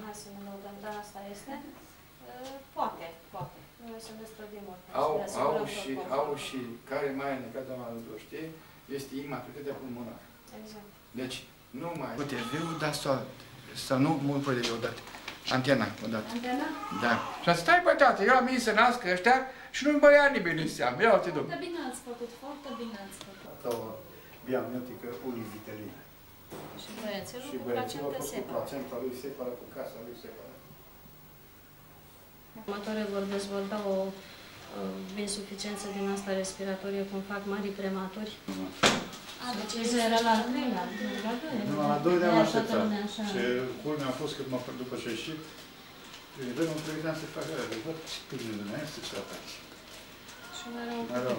hai să ne lăudăm, dar asta este. Poate. Noi să ne străduim oricum. Au și care mai înecat, doamna Dudu știe, este imatriculitatea pulmonară. Exact. Deci, nu mai... Cu TV-ul, dar să nu mult pe TV odată. Antena, odată. Antena? Da. Și am zis, stai bă, tată, eu am venit să nasc ăștia și nu-mi băia nimeni în seamă. Ia uite, domnule. Foarte bine ați făcut, foarte bine ați făcut. Sau biamniotică univitelină. Și băiețelul și cu băiețelul placenta cu separă. placenta lui separă, cu casa lui separă. Următoare vor dezvolta o insuficiență din asta respiratorie, cum fac mari prematuri. Deci era la al treilea, nu, la 2 de ani așteptat. Și culmea a fost că după ce ieșit, dăm un prevedea să facă aia, văd ce pâine de mea este ce ataci. Și mai rău.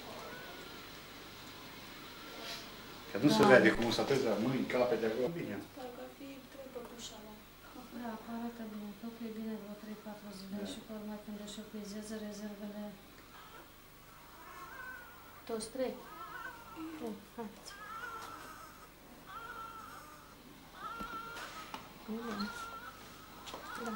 Că nu se vede cum s-a trezit la mâini, capete acolo. Bine. Parcă ar fi 3 păpuși ala. Da, arată bine. Totul e bine vreo 3-4 zile și pe urmă când își epuizează rezervele. Toți 3? Haideți. Da.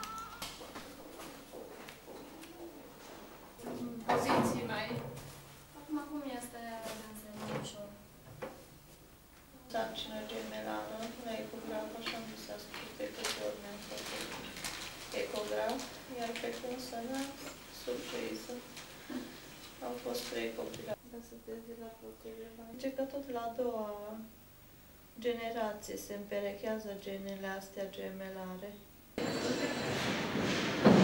Poziții mai... Acum cum este de ușor? Sarcină gemelară, la ecograf, așa mi s-a spus de câte ori mi-am făcut ecograf, iar pe cum sănă, surpriză. Au fost 3 copii. Da, sunteți de la protejeva. Zice că tot la a doua generație se împerechează genele astea gemelare.